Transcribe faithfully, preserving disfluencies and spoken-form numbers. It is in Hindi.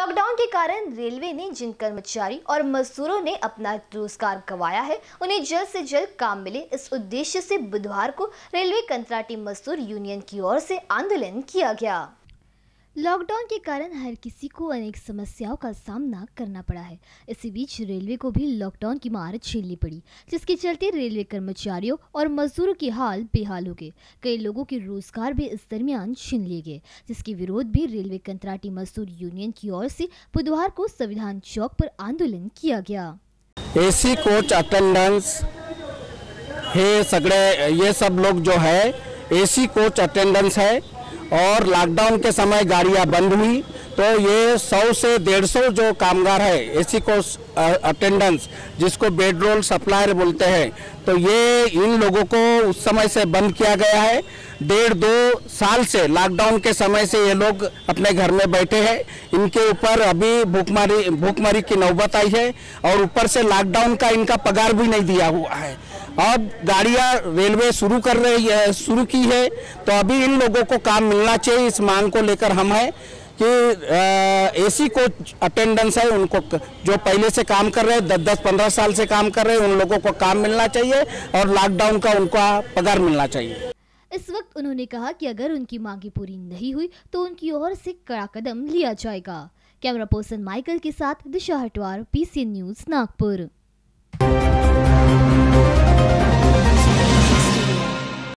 लॉकडाउन के कारण रेलवे ने जिन कर्मचारी और मजदूरों ने अपना रोजगार गंवाया है, उन्हें जल्द से जल्द काम मिले, इस उद्देश्य से बुधवार को रेलवे कंत्राटी मजदूर यूनियन की ओर से आंदोलन किया गया। लॉकडाउन के कारण हर किसी को अनेक समस्याओं का सामना करना पड़ा है। इसी बीच रेलवे को भी लॉकडाउन की मार झेलनी पड़ी, जिसके चलते रेलवे कर्मचारियों और मजदूरों की हाल बेहाल हो गए। कई लोगों के रोजगार भी इस दरमियान छीन लिए गए, जिसके विरोध भी रेलवे कंत्राटी मजदूर यूनियन की ओर से बुधवार को संविधान चौक पर आंदोलन किया गया। एसी कोच अटेंडेंस हे सगळे ये सब लोग जो है एसी कोच अटेंडेंस है और लॉकडाउन के समय गाड़ियां बंद हुई तो ये सौ से डेढ़ सौ जो कामगार है एसी कोच अटेंडेंस जिसको बेड रोल सप्लायर बोलते हैं, तो ये इन लोगों को उस समय से बंद किया गया है। डेढ़ दो साल से लॉकडाउन के समय से ये लोग अपने घर में बैठे हैं। इनके ऊपर अभी भूखमरी भूखमरी की नौबत आई है और ऊपर से लॉकडाउन का इनका पगार भी नहीं दिया हुआ है। अब गाड़ियां रेलवे शुरू कर रही है शुरू की है तो अभी इन लोगों को काम मिलना चाहिए। इस मांग को लेकर हम है कि एसी कोच अटेंडेंस है उनको जो पहले से काम कर रहे हैं दस दस पंद्रह साल से काम कर रहे हैं उन लोगों को काम मिलना चाहिए और लॉकडाउन का उनका पगार मिलना चाहिए। इस वक्त उन्होंने कहा कि अगर उनकी मांगे पूरी नहीं हुई तो उनकी ओर से कड़ा कदम लिया जाएगा। कैमरा पर्सन माइकल के साथ दिशा हटवार, पीसीएन न्यूज, नागपुर।